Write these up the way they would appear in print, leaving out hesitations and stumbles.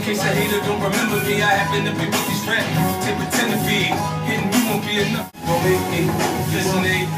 case a hater don't remember me, I happen to be with these friends. To pretend to be, hitting you won't be enough. Don't make me listen to you.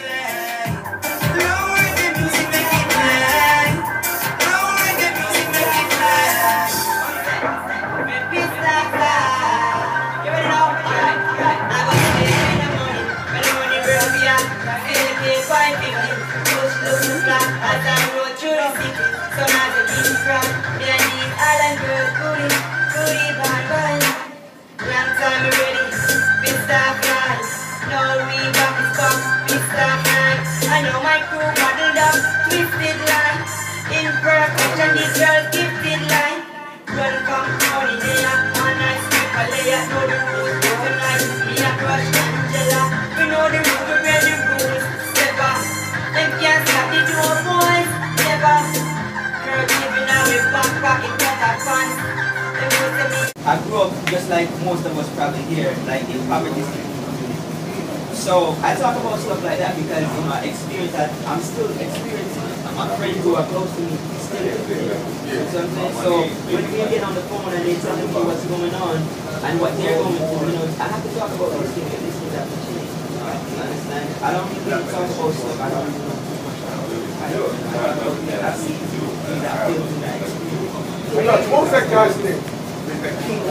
I know my crew modeled up, twisted line. Imperfection, this girl gifted line. Welcome, howdy there, and I skip a layer. Know the rules, tonight, me a crush Angela. We know the rules, we read the rules. Never, them can't stop the door, boys. Never, girl giving away back pocket, cut her pants. Them was the me. I grew up just like most of us probably here, like in poverty. So I talk about stuff like that because in my experience that I'm still experiencing. My friends who are close to me still experiencing. You know what I'm saying? So when we get on the phone and they tell me what's going on and what they're going through, you know, I have to talk about those things and these things have to change. You understand? I don't really talk about stuff I don't really know too much about. I see that feels in that experience. What was that guy's name? That King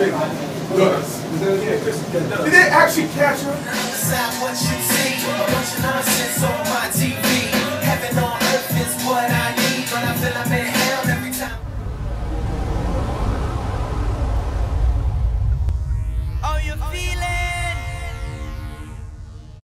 Did they actually catch her? What you see, a bunch of nonsense.